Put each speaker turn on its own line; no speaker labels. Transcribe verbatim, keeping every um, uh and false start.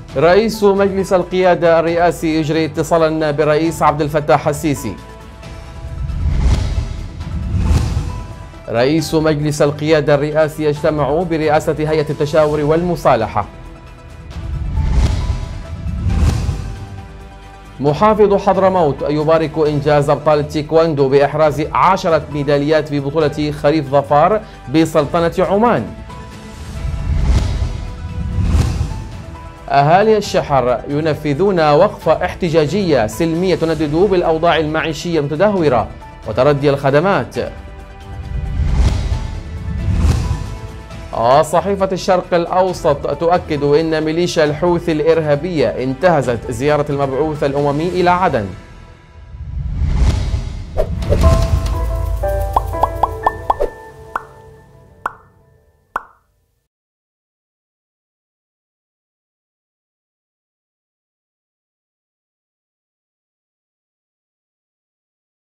رئيس مجلس القيادة الرئاسي يجري اتصالا بالرئيس عبد الفتاح السيسي. رئيس مجلس القيادة الرئاسي يجتمع برئاسة هيئة التشاور والمصالحة. محافظ حضرموت يبارك إنجاز أبطال التيكواندو بإحراز عشرة ميداليات في بطولة خريف ظفار بسلطنة عمان. أهالي الشحر ينفذون وقفة احتجاجية سلمية تندد بالأوضاع المعيشية المتدهورة وتردي الخدمات. صحيفة الشرق الأوسط تؤكد أن ميليشيا الحوثي الإرهابية انتهزت زيارة المبعوث الأممي إلى عدن.